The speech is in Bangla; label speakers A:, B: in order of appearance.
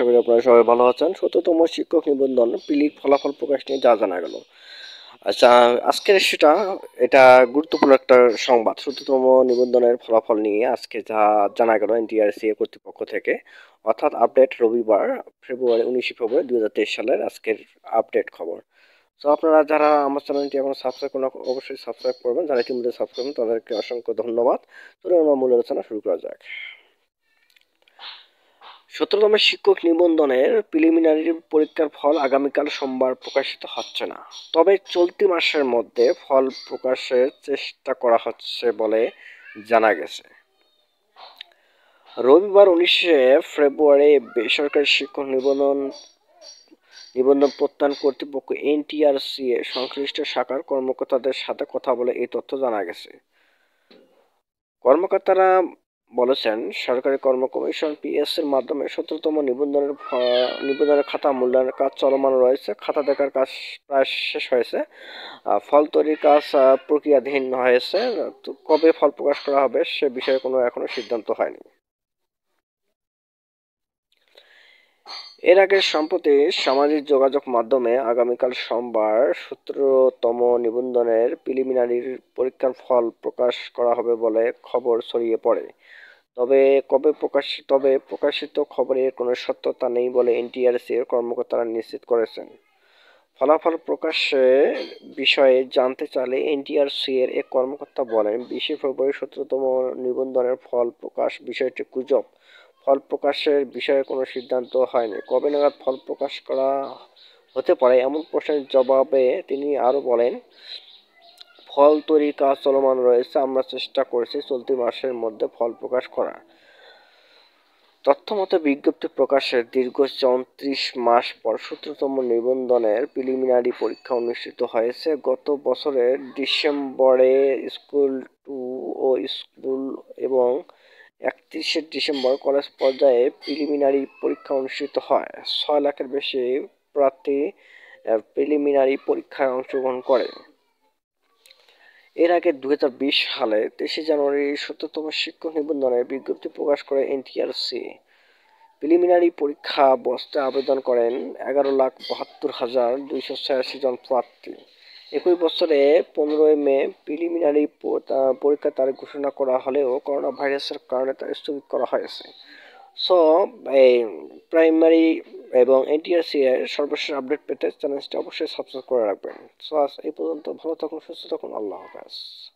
A: আশা করি আপনারা সবাই ভালো আছেন। ১৭তম শিক্ষক নিবন্ধন পিলির ফলাফল প্রকাশ নিয়ে যা জানা গেল। আচ্ছা, আজকের এটা গুরুত্বপূর্ণ একটা সংবাদ। ১৭তম নিবন্ধনের ফলাফল নিয়ে আজকে যা জানা গেল NTRCA কর্তৃপক্ষ থেকে, অর্থাৎ আপডেট রবিবার ফেব্রুয়ারি ১৯ ফেব্রুয়ারি ২০২৩ সালের আজকের আপডেট খবর। তো আপনারা যারা আমার চ্যানেলটি এখন সাবস্ক্রাইব করেন অবশ্যই সাবস্ক্রাইব করবেন। যারা ইতিমধ্যে সাবস্ক্রাইব করবেন তাদেরকে অসংখ্য ধন্যবাদ। চলুন আমরা মূল আলোচনা শুরু করা যাক। ১৭তম শিক্ষক নিবন্ধনের প্রিলিমিনারি পরীক্ষার ফল আগামীকাল সোমবার প্রকাশিত হচ্ছে না, তবে চলতি মাসের মধ্যে ফল প্রকাশের চেষ্টা করা হচ্ছে বলে জানা গেছে। রবিবার ১৯ ফেব্রুয়ারি বেসরকারি শিক্ষক নিবন্ধন প্রত্যয়ন কর্তৃপক্ষ NTRCA সংশ্লিষ্ট শাখার কর্মকর্তাদের সাথে কথা বলে এই তথ্য জানা গেছে। কর্মকর্তারা বলেছেন, সরকারি কর্ম কমিশন PS এর মাধ্যমে ১৭তম নিবন্ধনের খাতা মূল্যায়নের কাজ চলমান রয়েছে। খাতা দেখার কাজ প্রায় শেষ হয়েছে। ফল তৈরির কাজ প্রক্রিয়াধীন হয়েছে। তো কবে ফল প্রকাশ করা হবে সে বিষয়ে কোনো এখনো সিদ্ধান্ত হয়নি। এর আগে সম্প্রতি সামাজিক যোগাযোগ মাধ্যমে আগামীকাল সোমবার ১৭তম নিবন্ধনের প্রিলিমিনারি পরীক্ষার ফল প্রকাশ করা হবে বলে খবর ছড়িয়ে পড়ে। তবে প্রকাশিত খবরের কোনো সত্যতা নেই বলে NTRCA-র কর্মকর্তারা নিশ্চিত করেছেন। ফলাফল প্রকাশের বিষয়ে জানতে চাইলে NTRCA-র এক কর্মকর্তা বলেন, ২০ ফেব্রুয়ারি ১৭তম নিবন্ধনের ফল প্রকাশ বিষয়টি গুজব। ফল প্রকাশের বিষয়ে কোনো সিদ্ধান্ত হয়নি। কবে নাগাদ ফল প্রকাশ করা হতে পারে এমন প্রশ্নের জবাবে তিনি আরও বলেন, ফল তৈরির কাজ চলমান রয়েছে। আমরা চেষ্টা করছি চলতি মাসের মধ্যে ফল প্রকাশ করার। তথ্যমতে বিজ্ঞপ্তি প্রকাশের দীর্ঘ ৩৪ মাস পর ১৭তম নিবন্ধনের প্রিলিমিনারি পরীক্ষা অনুষ্ঠিত হয়েছে। গত বছরের ডিসেম্বরে স্কুল 2 ও স্কুল এবং ৩১ ডিসেম্বর কলেজ পর্যায়ে প্রিলিমিনারি পরীক্ষা অনুষ্ঠিত হয়। ৬ লাখের বেশি প্রার্থী প্রিলিমিনারি পরীক্ষায় অংশগ্রহণ করে। এর আগে ২০২০ সালের ২৩ জানুয়ারি ১৭তম শিক্ষক নিবন্ধনের বিজ্ঞপ্তি প্রকাশ করে NTRCA। প্রিলিমিনারি পরীক্ষা বসতে আবেদন করেন ১১,৭২,২৮৬ জন প্রার্থী। একই বছরে ১৫ মে প্রিলিমিনারি পরীক্ষার তারিখ ঘোষণা করা হলেও করোনা ভাইরাসের কারণে তা স্থগিত করা হয়েছে। সো এই প্রাইমারি এবং NTRCA এর সর্বশেষ আপডেট পেতে চ্যানেলটি অবশ্যই সাবস্ক্রাইব করে রাখবেন। সো আজ এই পর্যন্ত। ভালো থাকুন, সুস্থ থাকুন, আল্লাহ হাফেজ।